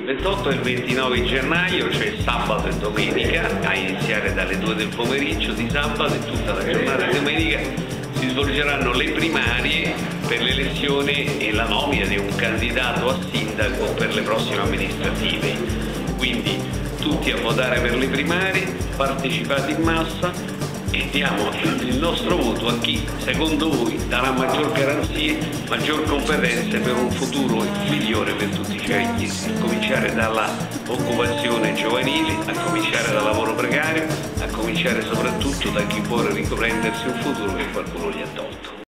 28 e il 29 gennaio, cioè sabato e domenica, a iniziare dalle 2 del pomeriggio di sabato e tutta la giornata di domenica, si svolgeranno le primarie per l'elezione e la nomina di un candidato a sindaco per le prossime amministrative. Quindi tutti a votare per le primarie, partecipate in massa e diamo il nostro voto a chi secondo voi darà maggior garanzie, maggior competenze per un futuro migliore per tutti i cavaliesi, a cominciare dalla occupazione giovanile, a cominciare dal lavoro precario, a cominciare soprattutto da chi vuole riprendersi un futuro che qualcuno gli ha tolto.